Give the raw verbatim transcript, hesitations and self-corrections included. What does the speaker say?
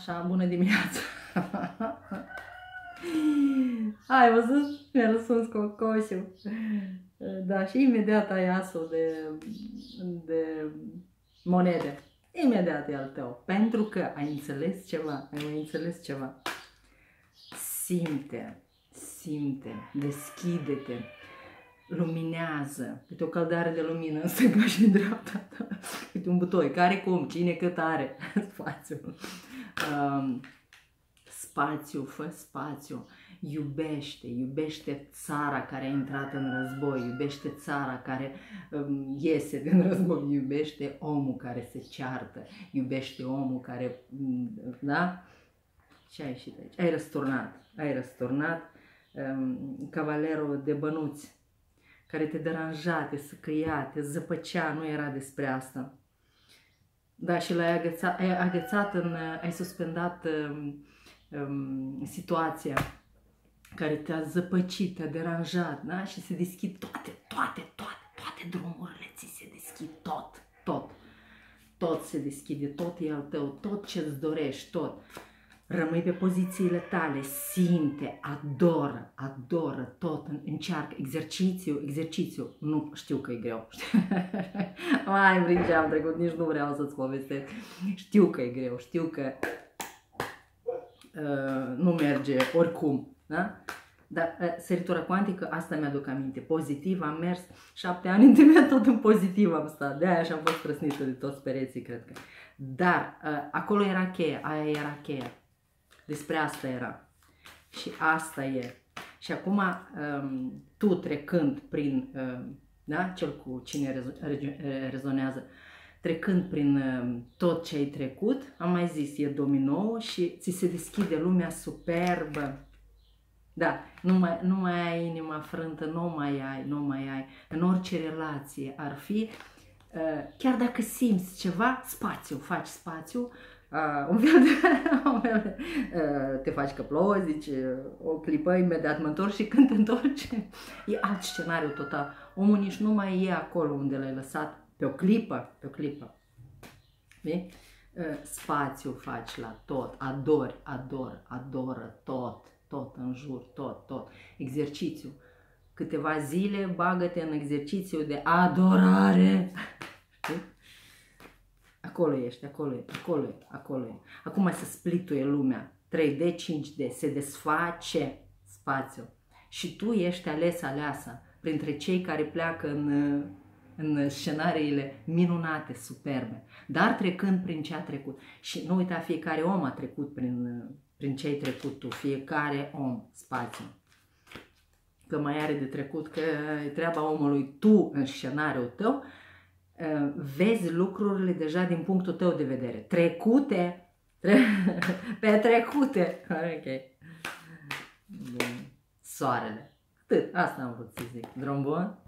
Așa, bună dimineața! Ai văzut? Mi-a răspuns cocoșul. Da, și imediat ai asul de, de monede. Imediat e al tău. Pentru că ai înțeles ceva, ai mai înțeles ceva. Simte, simte, deschide-te, luminează. Uite o căldare de lumină în stânga și în dreapta. Uite un butoi, care cum, cine cât are. Spațiu. Um, spațiu, fă spațiu. Iubește, iubește țara care a intrat în război, iubește țara care um, iese din război, iubește omul care se ceartă, iubește omul care, da? Ce ai ieșit aici? Ai răsturnat, ai răsturnat um, cavalerul de bănuți, care te deranja, te săcăia, te zăpăcea, nu era despre asta. Da, și l-ai agățat, ai agățat în, ai suspendat um, um, situația care te-a zăpăcit, te-a deranjat, da? Și se deschid toate, toate, toate, toate drumurile ți se deschid, tot, tot, tot se deschide, tot e al tău, tot ce-ți dorești, tot. Rămâi pe pozițiile tale, simte, adoră, adoră tot, încearcă, exercițiu, exercițiu, nu știu că e greu, mai prin ce am trecut, nici nu vreau să-ți povestesc, știu că e greu, știu că uh, nu merge oricum, da? Dar uh, săritura cuantică, asta mi-aduc aminte, pozitiv, am mers șapte ani între tot în pozitiv am stat, de-aia și am fost trăsnită de toți pereții, cred că, dar uh, acolo era cheia, aia era cheia. Despre asta era. Și asta e. Și acum um, tu trecând prin, um, da, cel cu cine rezo rezonează, trecând prin um, tot ce ai trecut, am mai zis, e domino și ți se deschide lumea superbă. Da, nu mai, nu mai ai inima frântă, nu mai ai, nu mai ai. În orice relație ar fi, uh, chiar dacă simți ceva, spațiu, faci spațiu, Uh, un fel de, un fel de uh, te faci că plouă, zici, uh, o clipă, imediat mă întorc și când te întorci, e alt scenariu total. Omul nici nu mai e acolo unde l-ai lăsat pe o clipă, pe o clipă. Uh, spațiu faci la tot, adori, ador, adoră tot, tot în jur, tot, tot. Exercițiu. Câteva zile bagă-te în exercițiu de adorare. Știi? Acolo ești, acolo e, acolo e, acolo e. Acum se splituie lumea. trei D, cinci D, se desface spațiu. Și tu ești ales, aleasa, printre cei care pleacă în, în scenariile minunate, superbe. Dar trecând prin ce a trecut. Și nu uita, fiecare om a trecut prin, prin ce ai trecut tu. Fiecare om, spațiu. Că mai are de trecut, că e treaba omului, tu în scenariul tău, vezi lucrurile deja din punctul tău de vedere. Trecute, tre petrecute. Ok. Bun. Soarele. Atât. Asta am vrut să zic. Drum bun?